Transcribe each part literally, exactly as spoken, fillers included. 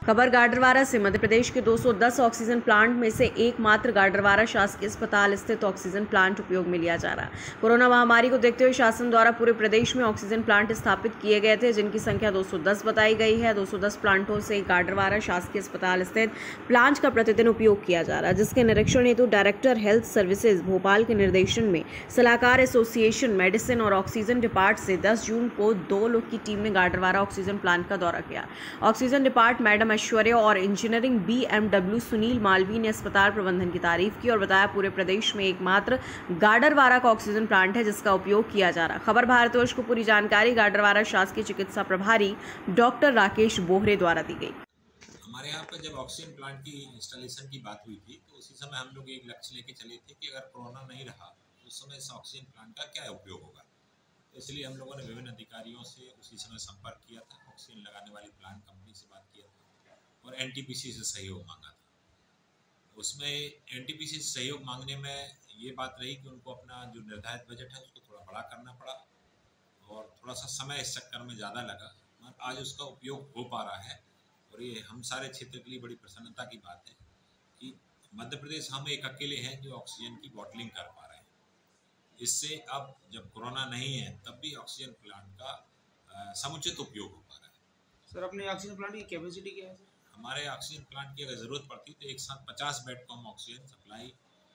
खबर गाडरवारा से। मध्य प्रदेश के दो सौ दस ऑक्सीजन प्लांट में से एकमात्र गाडरवारा शासकीय अस्पताल स्थित ऑक्सीजन प्लांट उपयोग में लिया जा रहा है। कोरोना महामारी को देखते हुए शासन द्वारा पूरे प्रदेश में ऑक्सीजन प्लांट स्थापित किए गए थे, जिनकी संख्या दो सौ दस बताई गई है। दो सौ दस प्लांटों से गाडरवारा शासकीय अस्पताल स्थित प्लांट का प्रतिदिन उपयोग किया जा रहा है, जिसके निरीक्षण हेतु डायरेक्टर हेल्थ सर्विसेज भोपाल के निर्देशन में सलाहकार एसोसिएशन मेडिसिन और ऑक्सीजन डिपार्ट से दस जून को दो लोग की टीम ने गाडरवारा ऑक्सीजन प्लांट का दौरा किया। ऑक्सीजन डिपार्ट मैडम ऐश्वर्य और इंजीनियरिंग बीएमडब्ल्यू सुनील मालवी ने अस्पताल प्रबंधन की तारीफ की और बताया पूरे प्रदेश में एकमात्र गाडरवारा का ऑक्सीजन प्लांट है जिसका उपयोग किया जा रहा है। खबर भारतवर्ष को पूरी जानकारी गाडरवारा शासकीय चिकित्सा प्रभारी डॉक्टर राकेश बोहरे द्वारा दी गई। हमारे यहाँ पर जब ऑक्सीजन प्लांट की इंस्टॉलेशन की बात हुई थी तो उसी समय हम लोग एक लक्ष्य लेके चले थे कि अगर कोरोना नहीं रहा तो उस समय इस ऑक्सीजन प्लांट का क्या उपयोग होगा। तो इसलिए हम लोगों ने विभिन्न अधिकारियों से उसी समय संपर्क किया था, ऑक्सीजन लगाने वाली प्लांट कंपनी से बात किया था और एनटीपीसी से सहयोग मांगा था। उसमें एनटीपीसी से सहयोग मांगने में ये बात रही कि उनको अपना जो निर्धारित बजट है उसको थोड़ा बड़ा करना पड़ा और थोड़ा सा समय इस चक्कर में ज़्यादा लगा, मगर आज उसका उपयोग हो पा रहा है और ये हम सारे क्षेत्र के लिए बड़ी प्रसन्नता की बात है कि मध्य प्रदेश हम एक अकेले हैं जो ऑक्सीजन की बॉटलिंग कर पा रहे हैं। इससे अब जब कोरोना नहीं है तब भी ऑक्सीजन प्लांट का समुचित उपयोग हो पा रहा है। सर, अपने ऑक्सीजन प्लांट की कैपेसिटी क्या है? हमारे ऑक्सीजन प्लांट की अगर ज़रूरत पड़ती तो एक साथ पचास बेड को हम ऑक्सीजन सप्लाई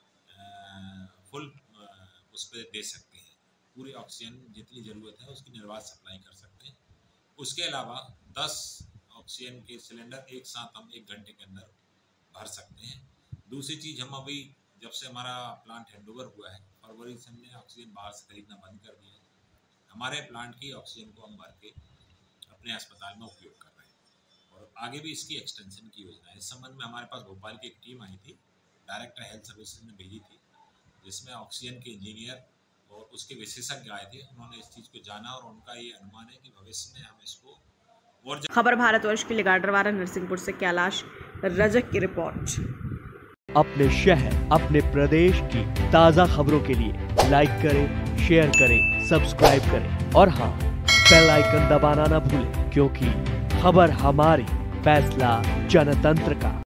फुल उस पर दे सकते हैं। पूरी ऑक्सीजन जितनी ज़रूरत है उसकी निर्बाध सप्लाई कर सकते हैं। उसके अलावा दस ऑक्सीजन के सिलेंडर एक साथ हम एक घंटे के अंदर भर सकते हैं। दूसरी चीज़, हम अभी जब से हमारा प्लांट हैंडओवर हुआ है फरवरी से हमने ऑक्सीजन बाहर से खरीदना बंद कर दिया है। हमारे प्लांट की ऑक्सीजन को हम भर के अपने अस्पताल में उपयोग कर रहे हैं और आगे भी इसकी एक्सटेंशन की योजना है। इस संबंध में हमारे पास भोपाल की एक टीम आई थी, डायरेक्टर हेल्थ सर्विसेज ने भेजी थी, जिसमें ऑक्सीजन के इंजीनियर और उसके विशेषज्ञ आए थे। उन्होंने इस चीज़ को जाना और उनका ये अनुमान है कि भविष्य में हम इसको और। खबर भारतवर्ष के लिए गाडरवारा नरसिंहपुर से कैलाश रजक की रिपोर्ट। अपने शहर अपने प्रदेश की ताज़ा खबरों के लिए लाइक करें, शेयर करें, सब्सक्राइब करें और हाँ, बेल आइकन दबाना ना भूलें, क्योंकि खबर हमारी, फैसला जनतंत्र का।